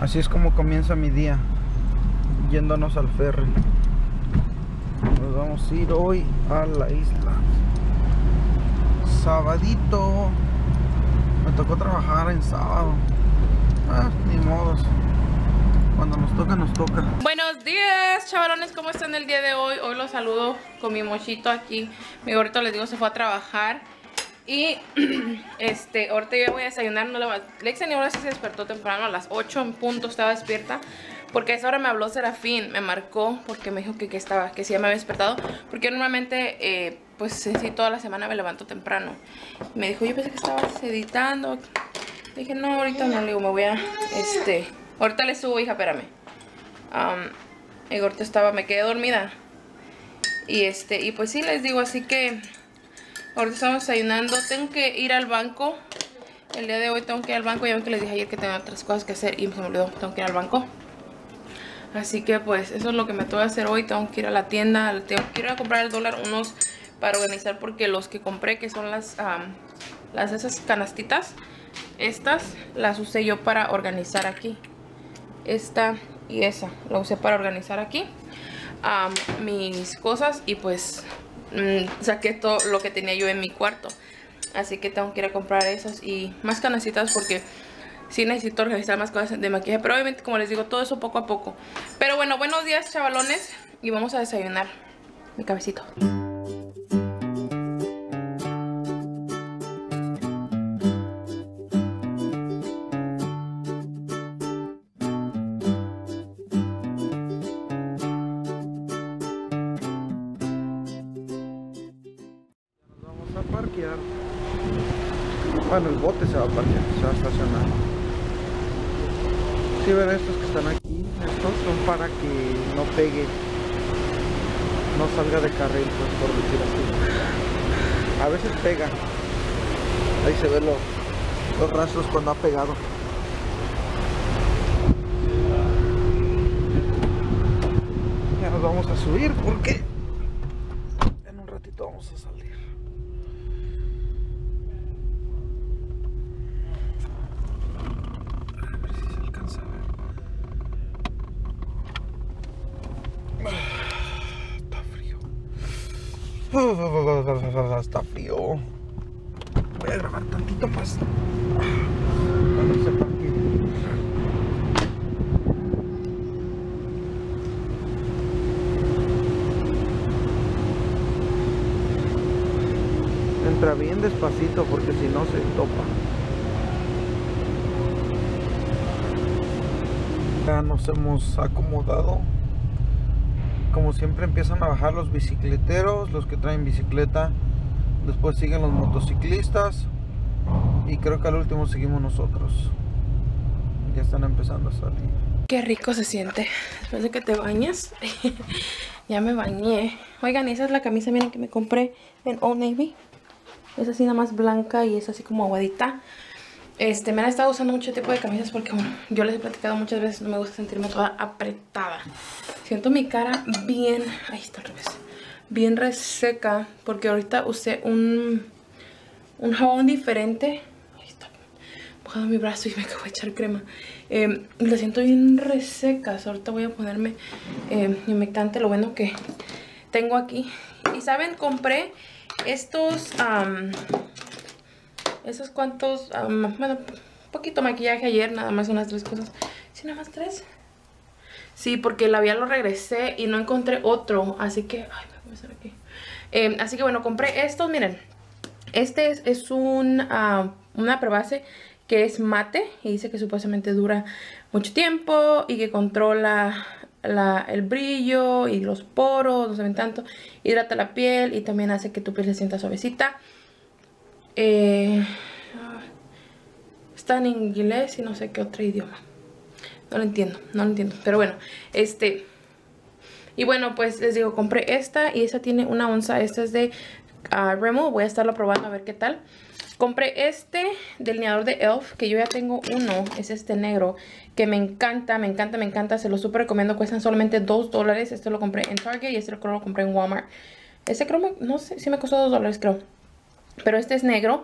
Así es como comienza mi día, yéndonos al ferry. Nos vamos a ir hoy a la isla. Sabadito. Me tocó trabajar en sábado. Ni modos. Cuando nos toca, nos toca. Buenos días, chavalones, ¿cómo están el día de hoy? Hoy los saludo con mi mochito aquí. Mi gordito, les digo, se fue a trabajar. Y ahorita yo voy a desayunar. Lexen ahora sí se despertó temprano, a las 8 en punto estaba despierta. Porque a esa hora me habló Serafín, me marcó porque me dijo que sí ya me había despertado. Porque yo normalmente, pues sí, toda la semana me levanto temprano. Me dijo, yo pensé que estabas editando. Dije, no, ahorita no, le digo, me voy a, ahorita le subo, hija, espérame. Y ahorita me quedé dormida. Y pues sí, les digo, así que ahorita estamos desayunando. Tengo que ir al banco. El día de hoy tengo que ir al banco. Ya ven que les dije ayer que tenía otras cosas que hacer y se me olvidó, tengo que ir al banco. Así que pues eso es lo que me toca hacer hoy. Tengo que ir a la tienda, tengo que ir a comprar el dólar unos para organizar, porque los que compré, que son las esas canastitas, estas las usé yo para organizar aquí. Esta y esa la usé para organizar aquí mis cosas, y pues saqué todo lo que tenía yo en mi cuarto. Así que tengo que ir a comprar esas y más canastitas, porque sí necesito realizar más cosas de maquillaje. Pero obviamente, como les digo, todo eso poco a poco. Pero bueno, buenos días, chavalones, y vamos a desayunar. Mi cabecito. Vamos a parquear. Bueno, el bote se va a parquear, se va a estacionar. Si ven estos que están aquí, estos son para que no pegue, no salga de carril, pues, por decir así. A veces pega. Ahí se ven los rastros cuando ha pegado. Ya nos vamos a subir porque en un ratito vamos a salir. Está frío. Voy a grabar tantito más cuando se parquee. Entra bien despacito porque si no se topa. Ya nos hemos acomodado. Como siempre empiezan a bajar los bicicleteros, los que traen bicicleta. Después siguen los motociclistas. Y creo que al último seguimos nosotros. Ya están empezando a salir. Qué rico se siente después de que te bañas. Ya me bañé. Oigan, esa es la camisa, miren, que me compré en Old Navy. Es así nada más blanca y es así como aguadita. Me han estado usando mucho tipo de camisas porque, bueno, yo les he platicado muchas veces, no me gusta sentirme toda apretada. Siento mi cara bien, ahí está al revés, bien reseca, porque ahorita usé un jabón diferente. Ahí está, mojado mi brazo y me acabo de echar crema. La siento bien reseca. Ahorita voy a ponerme humectante, lo bueno que tengo aquí. Y saben, compré estos esos cuantos, bueno, poquito maquillaje ayer, nada más unas 3 cosas. ¿Sí, nada más 3? Sí, porque el labial lo regresé y no encontré otro, así que, ay, me voy a hacer aquí. Así que bueno, compré estos, miren. Este es una prebase que es mate y dice que supuestamente dura mucho tiempo y que controla el brillo y los poros, no se ven tanto, hidrata la piel y también hace que tu piel se sienta suavecita. Está en inglés y no sé qué otro idioma. No lo entiendo, pero bueno, y bueno, pues les digo, compré esta y esta tiene 1 onza. Esta es de Rimmel, voy a estarlo probando a ver qué tal. Compré este delineador de e.l.f. que yo ya tengo uno, es este negro, que me encanta, se lo súper recomiendo. Cuestan solamente $2. Este lo compré en Target y este creo lo compré en Walmart. Este creo, no sé si me costó $2, creo. Pero este es negro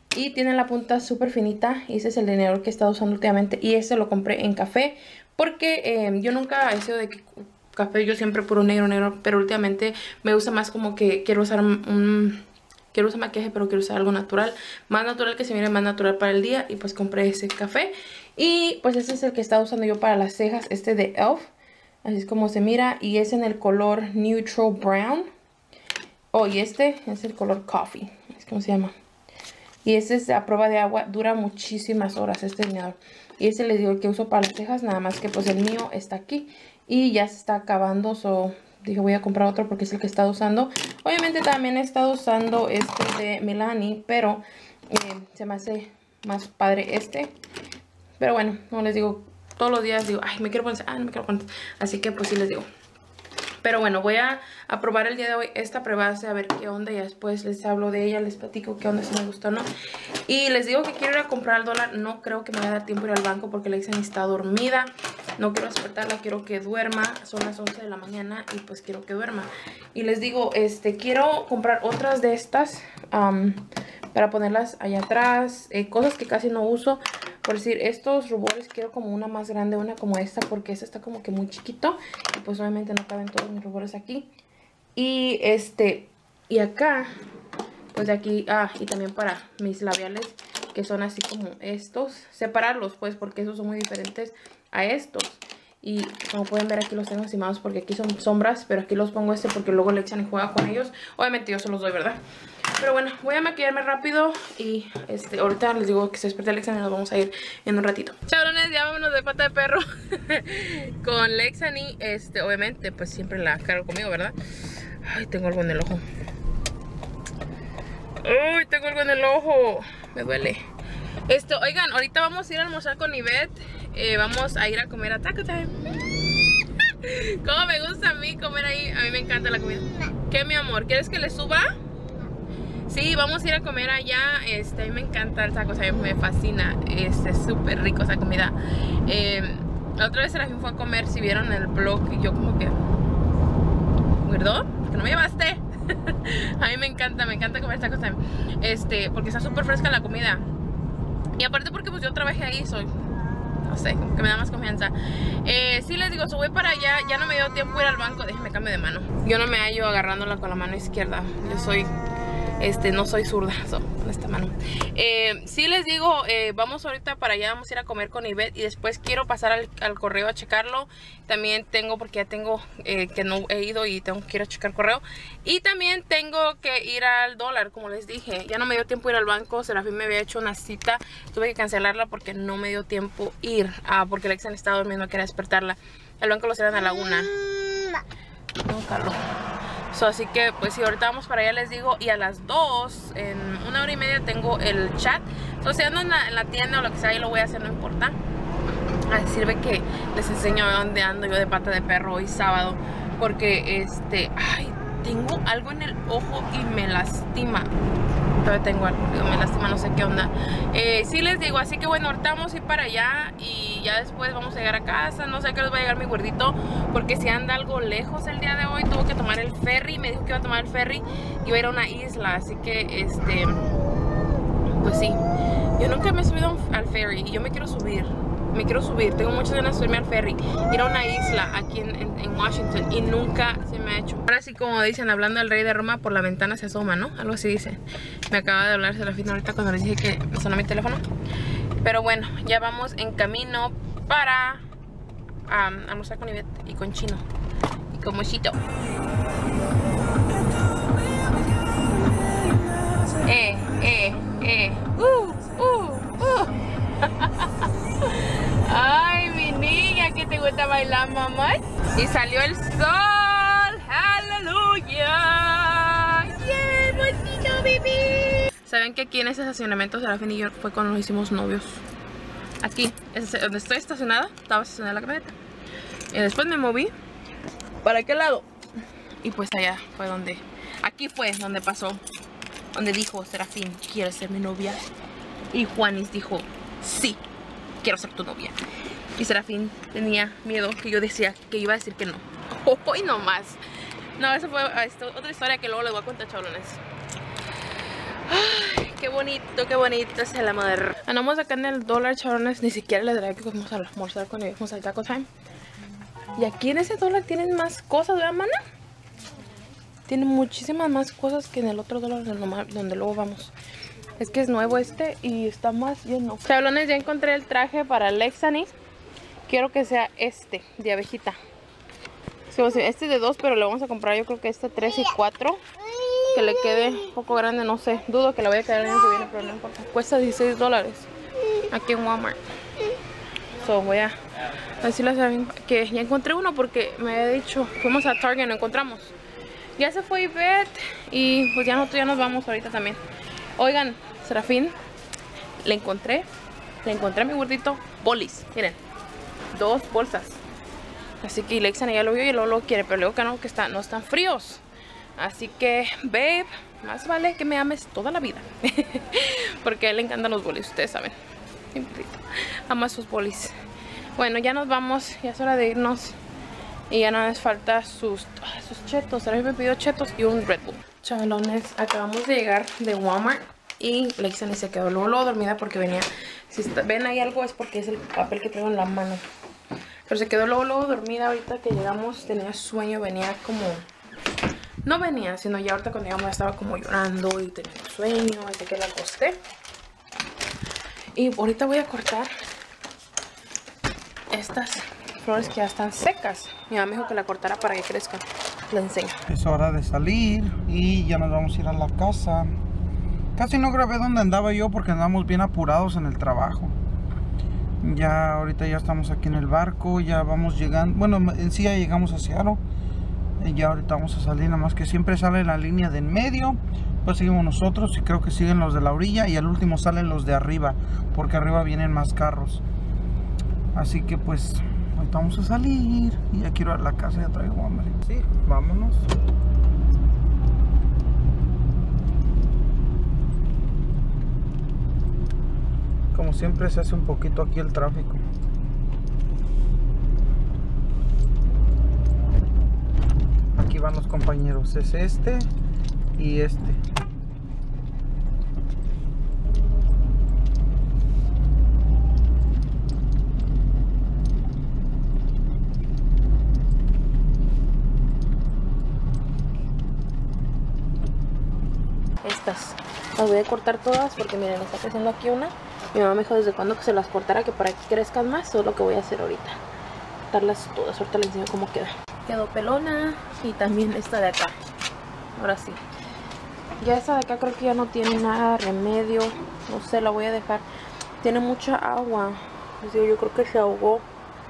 Y tiene la punta súper finita. Y ese es el tenedor que he estado usando últimamente. Y este lo compré en café. Porque yo nunca he sido de café. Yo siempre puro negro. Pero últimamente me gusta más como que quiero usar quiero usar maquillaje, pero quiero usar algo natural. Más natural, que se mire más natural para el día. Y pues compré ese café. Y pues ese es el que estaba usando yo para las cejas. Este de e.l.f. Así es como se mira. Y es en el color Neutral Brown. Oh, y este es el color Coffee. Es como se llama. Y este es a prueba de agua. Dura muchísimas horas este delineador. Y este les digo el que uso para las cejas. Nada más que pues el mío está aquí. Y ya se está acabando. So dije voy a comprar otro porque es el que he estado usando. Obviamente también he estado usando este de Milani. Pero se me hace más padre este. Pero bueno, como les digo, todos los días digo, ay, me quiero poner, no me quiero poner. Así que pues sí les digo. Pero bueno, voy a probar el día de hoy esta prueba, a ver qué onda. Y después les hablo de ella, les platico qué onda, si me gustó o no. Y les digo que quiero ir a comprar al dólar. No creo que me vaya a dar tiempo ir al banco porque Lexani está dormida. No quiero despertarla, quiero que duerma. Son las 11 de la mañana y pues quiero que duerma. Y les digo, quiero comprar otras de estas para ponerlas allá atrás. Cosas que casi no uso. Por decir, estos rubores quiero como una más grande, una como esta, porque esta está como que muy chiquito. Y pues obviamente no caben todos mis rubores aquí. Y y acá, pues de aquí, y también para mis labiales, que son así como estos. Separarlos pues, porque esos son muy diferentes a estos. Y como pueden ver aquí los tengo encimados porque aquí son sombras, pero aquí los pongo porque luego Lexani juega con ellos. Obviamente yo se los doy, ¿verdad? Pero bueno, voy a maquillarme rápido y ahorita les digo que se despierte Lexani y nos vamos a ir en un ratito. Chavalones, ya vámonos de pata de perro con Lexani. Obviamente, pues siempre la cargo conmigo, ¿verdad? Ay, tengo algo en el ojo. Ay, tengo algo en el ojo. Me duele. Oigan, ahorita vamos a ir a almorzar con Ivette. Vamos a ir a comer a Taco Time. Como me gusta a mí comer ahí. A mí me encanta la comida. ¿Qué, mi amor? ¿Quieres que le suba? Sí, vamos a ir a comer allá. A mí me encanta el Taco Time, me fascina. Es súper rico esa comida. La otra vez Serafín fue a comer, si vieron el vlog, y yo como que... ¿Verdad? ¿Que no me llevaste? A mí me encanta comer Taco Time. Porque está súper fresca la comida. Y aparte porque pues yo trabajé ahí, no sé, como que me da más confianza. Sí les digo, voy para allá. Ya no me dio tiempo ir al banco. Déjenme cambio de mano. Yo no me hallo agarrándola con la mano izquierda. Yo soy... no soy zurda, con esta mano. Sí les digo, vamos ahorita para allá, vamos a ir a comer con Ivette. Y después quiero pasar al correo a checarlo. También tengo, porque ya tengo que no he ido y tengo que ir a checar correo. Y también tengo que ir al dólar, como les dije. Ya no me dio tiempo ir al banco. Serafín me había hecho una cita. Tuve que cancelarla porque no me dio tiempo ir. Porque Lexan estaba durmiendo, quería despertarla. El banco lo cierran a la 1. No, Carlos. Así que pues si ahorita vamos para allá les digo. Y a las 2, en 1 hora y media tengo el chat. Si ando en la tienda o lo que sea, ahí lo voy a hacer, no importa. Así sirve que les enseño dónde ando yo de pata de perro hoy sábado. Porque ay, tengo algo en el ojo y me lastima. Todavía tengo algo, me lastima, no sé qué onda. Sí les digo, así que bueno, ahorita vamos a ir para allá. Y ya después vamos a llegar a casa. No sé a qué les va a llegar mi gordito, porque si anda algo lejos el día de hoy, tuvo que tomar el ferry. Me dijo que iba a tomar el ferry y iba a ir a una isla. Así que pues sí, yo nunca me he subido al ferry y yo me quiero subir. Tengo muchas ganas de subirme al ferry, ir a una isla aquí en Washington, y nunca se me ha hecho. Ahora sí, como dicen, hablando del rey de Roma, por la ventana se asoma, ¿no? Algo así dice. Me acaba de hablar Serafín ahorita cuando les dije que me sonó mi teléfono. Pero bueno, ya vamos en camino para almorzar con Ivette y con Chino y con Mochito. Ay, mi niña, que te gusta bailar, mamá. Y salió el sol. Aleluya. Yeah, Mochito, baby. ¿Saben que aquí en ese estacionamiento Serafín y yo fue cuando nos hicimos novios? Aquí, donde estoy estacionada, estaba estacionada la camioneta. Y después me moví para aquel lado. Y pues allá fue donde, aquí fue donde pasó, donde dijo Serafín, ¿quieres ser mi novia? Y Juanis dijo, sí, quiero ser tu novia. Y Serafín tenía miedo que yo decía que iba a decir que no. Hoy no más. No, eso fue otra historia que luego les voy a contar, chavalones. Ay, Qué bonito es el amor. Andamos acá en el dólar, chavalones. Ni siquiera les diré que vamos a almorzar cuando lleguemos al Taco Time. Y aquí en ese dólar tienen más cosas, ¿verdad, mana? Tiene muchísimas más cosas que en el otro dólar donde luego vamos. Es que es nuevo este y está más lleno. Chavalones, ya encontré el traje para Lexani. Quiero que sea este, de abejita. Este es de 2, pero le vamos a comprar yo creo que este 3 y 4. Que le quede un poco grande, no sé. Dudo que le vaya a quedar el año que viene, pero no importa. Cuesta $16 aquí en Walmart. So voy a decirle que ya encontré uno porque me había dicho, fuimos a Target y no encontramos. Ya se fue Ivette y pues ya nos vamos ahorita también. Oigan, Serafín, le encontré a mi gordito bolis. Miren, 2 bolsas. Así que Lexan ya lo vio y lo quiere, pero le digo que no, que no están fríos. Así que, babe, más vale que me ames toda la vida. Porque a él le encantan los bolis, ustedes saben. Ama sus bolis. Bueno, ya nos vamos, ya es hora de irnos. Y ya no les falta sus chetos. Ahora me pidió chetos y un Red Bull. Chavalones, acabamos de llegar de Walmart. Y Lexani se quedó luego dormida porque venía. Si ven ahí algo es porque es el papel que traigo en la mano. Pero se quedó luego dormida ahorita que llegamos. Tenía sueño, venía como... No venía, sino ya ahorita cuando llegamos estaba como llorando y tenía sueño, así que la acosté. Y ahorita voy a cortar estas flores que ya están secas. Mi mamá me dijo que la cortara para que crezcan. La enseño. Es hora de salir y ya nos vamos a ir a la casa. Casi no grabé dónde andaba yo porque andamos bien apurados en el trabajo. Ya ahorita ya estamos aquí en el barco, ya vamos llegando. Bueno, en sí ya llegamos a Seattle. Y ya ahorita vamos a salir, nada más que siempre sale la línea de en medio, pues seguimos nosotros y creo que siguen los de la orilla y al último salen los de arriba, porque arriba vienen más carros. Así que pues ahorita vamos a salir y ya quiero ir a la casa, ya traigo hambre. Sí, vámonos. Como siempre se hace un poquito aquí el tráfico. Aquí van los compañeros, es este y este. Estas las voy a cortar todas porque miren, está creciendo aquí una. Mi mamá me dijo desde cuando que se las cortara, que para que crezcan más. Eso es lo que voy a hacer ahorita, cortarlas todas. Ahorita les enseño cómo queda. Quedó pelona y también esta de acá. Ahora sí. Ya esta de acá creo que ya no tiene nada remedio. No sé, la voy a dejar. Tiene mucha agua. Les digo, yo creo que se ahogó.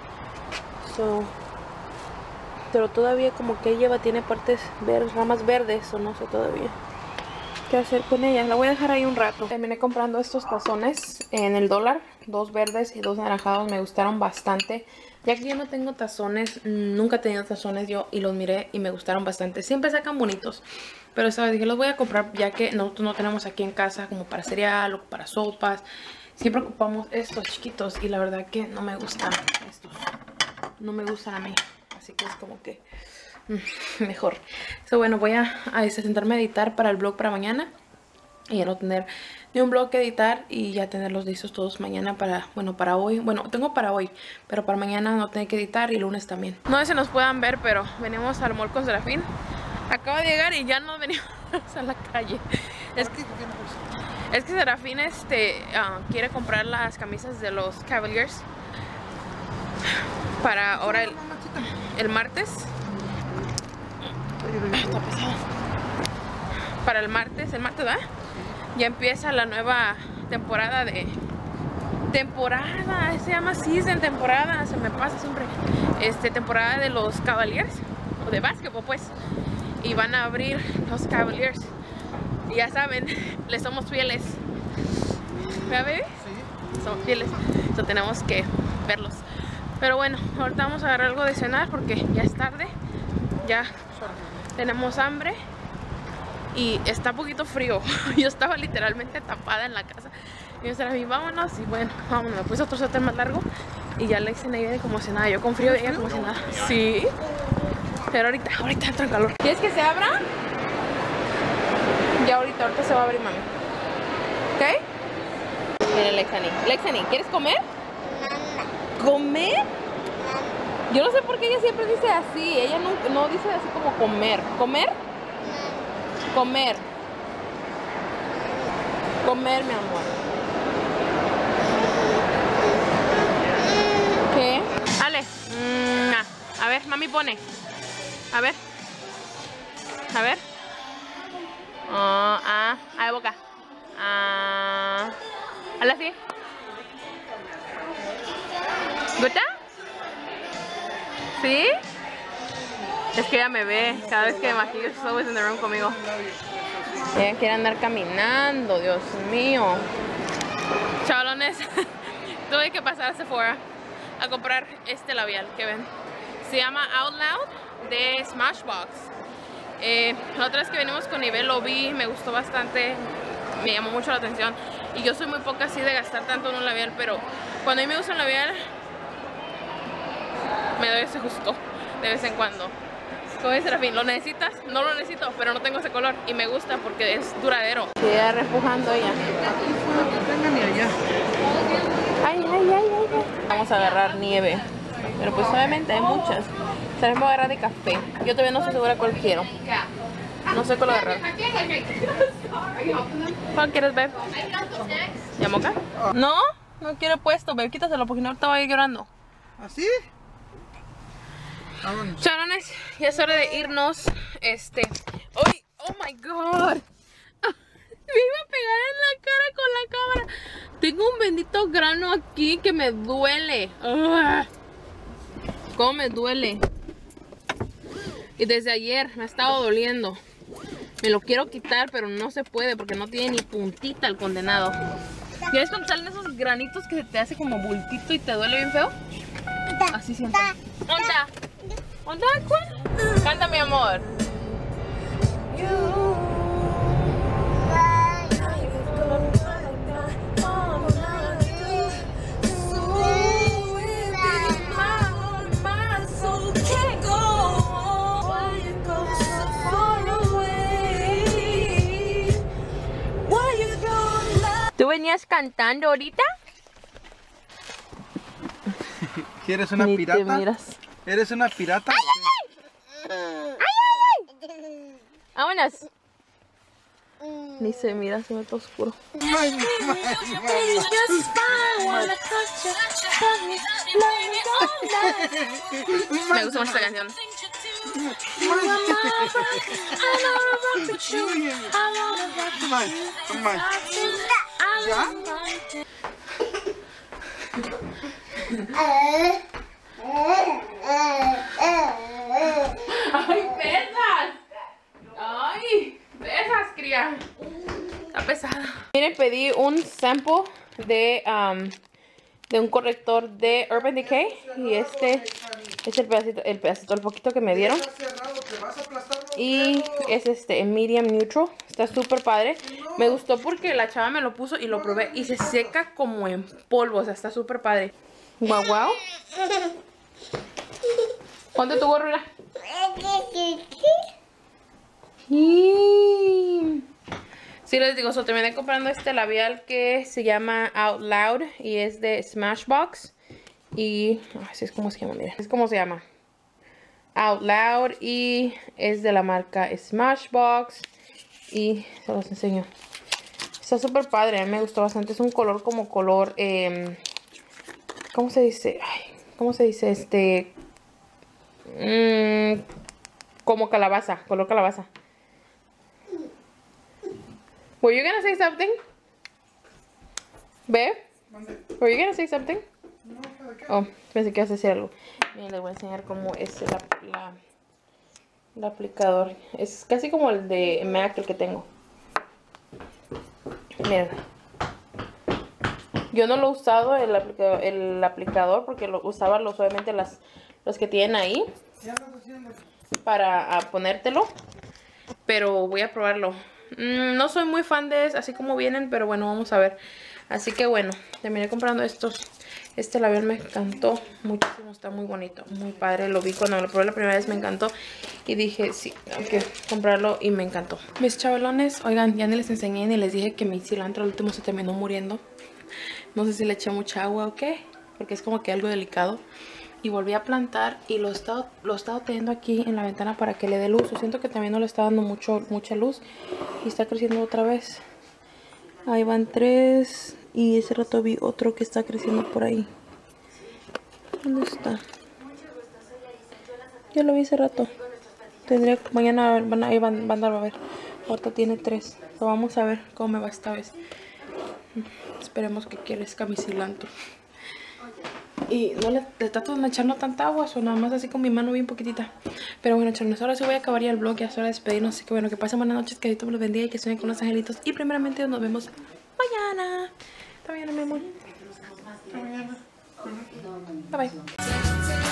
Pero todavía como que lleva, tiene partes verdes, ramas verdes, o no sé todavía qué hacer con ella. La voy a dejar ahí un rato. Terminé comprando estos tazones en el dólar. 2 verdes y 2 naranjados. Me gustaron bastante. Ya que yo no tengo tazones, nunca he tenido tazones yo y los miré y me gustaron bastante. Siempre sacan bonitos, pero esta vez dije los voy a comprar ya que nosotros no tenemos aquí en casa como para cereal o para sopas. Siempre ocupamos estos chiquitos y la verdad que no me gustan estos. No me gustan a mí, así que es como que mejor. Bueno, voy a sentarme a editar para el vlog para mañana. Y ya no tener ni un vlog que editar y ya tenerlos listos todos mañana para, bueno, para hoy. Bueno, tengo para hoy, pero para mañana no tengo que editar y lunes también. No sé si nos puedan ver, pero venimos al mall con Serafín. Acaba de llegar y ya no venimos a la calle. Es que Serafín quiere comprar las camisas de los Cavaliers para ahora el martes. Está pesado. Para el martes, ¿verdad? Ya empieza la nueva temporada se llama season, temporada, se me pasa siempre. Temporada de los Cavaliers, o de básquetbol pues. Y van a abrir los Cavaliers. Y ya saben, les somos fieles. ¿Verdad, baby? Sí. Somos fieles. Entonces tenemos que verlos. Pero bueno, ahorita vamos a agarrar algo de cenar porque ya es tarde. Ya tenemos hambre. Y está un poquito frío. Yo estaba literalmente tapada en la casa. Y yo decía a mí, vámonos. Y bueno, vámonos. Me puse otro suéter más largo. Y ya Lexi viene como si nada. Yo con frío y ella como si nada. Sí. Pero ahorita entra en calor. ¿Quieres que se abra? Ya ahorita se va a abrir, mami. ¿Ok? Mira, Lexani. Lexani, ¿quieres comer? ¿Comer? Yo no sé por qué ella siempre dice así. Ella no dice así como comer. ¿Comer? Comer. Comer, mi amor. ¿Qué? Ale. A ver, mami pone. A ver. A ver. A boca. Hazla así. ¿Gusta? ¿Sí? Es que ella me ve. Cada vez que me maquillo, she's always in the room conmigo. Ella quiere andar caminando, Dios mío. Chavalones, tuve que pasar a Sephora a comprar este labial que ven. Se llama Out Loud de Smashbox. La otra vez que venimos con Nivel lo vi, me gustó bastante, me llamó mucho la atención. Y yo soy muy poca así de gastar tanto en un labial, pero cuando a mí me gusta un labial, me doy ese gusto de vez en cuando. Como dice Serafín, ¿lo necesitas? No lo necesito, pero no tengo ese color y me gusta porque es duradero. Sigue repujando ella. Ay. Vamos a agarrar nieve, pero pues obviamente hay muchas. Vamos a agarrar de café. Yo todavía no estoy segura cuál quiero. No sé cuál agarrar. ¿Cuál quieres, Beb? ¿Ya moca? No, no quiero puesto, Beb, quítaselo porque no ahorita va a ir llorando. ¿Así? Charones, ya es hora de irnos. ¡Uy! ¡Oh my god! Me iba a pegar en la cara con la cámara. Tengo un bendito grano aquí que me duele. ¿Cómo me duele? Y desde ayer me ha estado doliendo. Me lo quiero quitar, pero no se puede porque no tiene ni puntita el condenado. ¿Tienes cuando salen esos granitos que se te hace como bultito y te duele bien feo? Así siento. ¿Onda? ¿Onda? ¿Cuál? Canta, mi amor. ¿Tú venías cantando ahorita? ¿Eres una pirata? Te miras. ¿Eres una pirata? ¡Ay! ¡Vámonos! Ni se mira, se ve todo oscuro. Me gusta mucho esta canción. ¡Ay, pesas! ¡Ay! ¡Pesas, cría! Está pesada. Miren, pedí un sample de un corrector de Urban Decay. Y este es el poquito que me dieron. Y es medium neutral. Está súper padre. Me gustó porque la chava me lo puso y lo probé. Y se seca como en polvo. O sea, está súper padre. Guau, guau. Ponte tu gorro, mira. Sí, les digo, terminé comprando este labial que se llama Out Loud y es de Smashbox. Y así es como se llama, miren. Es como se llama. Out Loud y es de la marca Smashbox. Y se los enseño. Está súper padre, a mí me gustó bastante. Es un color como color... ¿cómo se dice? Ay, ¿cómo se dice? Como calabaza, color calabaza. Were you gonna say something? Babe? Were you gonna say something? No, ¿de qué? Oh, pensé que ibas a decir algo. Miren, les voy a enseñar cómo es el aplicador. Es casi como el de MAC, el que tengo. Miren. Yo no lo he usado el aplicador porque lo usaba solamente los que tienen ahí para ponértelo. Pero voy a probarlo. No soy muy fan de así como vienen, pero bueno, vamos a ver. Así que bueno, terminé comprando estos Este labial me encantó muchísimo, está muy bonito, muy padre. Lo vi cuando lo probé la primera vez, me encantó. Y dije, sí, tengo que comprarlo y me encantó. Mis chavalones, oigan, ya ni les enseñé ni les dije que mi cilantro al último se terminó muriendo. No sé si le eché mucha agua o qué, porque es como que algo delicado. Y volví a plantar y lo he estado teniendo aquí en la ventana para que le dé luz. Yo siento que también no le está dando mucha luz y está creciendo otra vez. Ahí van 3 y ese rato vi otro que está creciendo por ahí. ¿Dónde está? Yo lo vi hace rato. Tendría mañana van a ver. Ahorita tiene 3. Lo vamos a ver cómo me va esta vez. Esperemos que crezca mi cilantro. Y no le trato de echar no tanta agua, o nada más así con mi mano bien poquitita. Pero bueno, chavales, ahora sí voy a acabar ya el vlog, ya es hora de despedirnos. Así que bueno, que pasen buenas noches, que Dios los bendiga y que sueñen con los angelitos. Y primeramente nos vemos mañana. Hasta mañana, mi amor. Hasta mañana. Bye bye.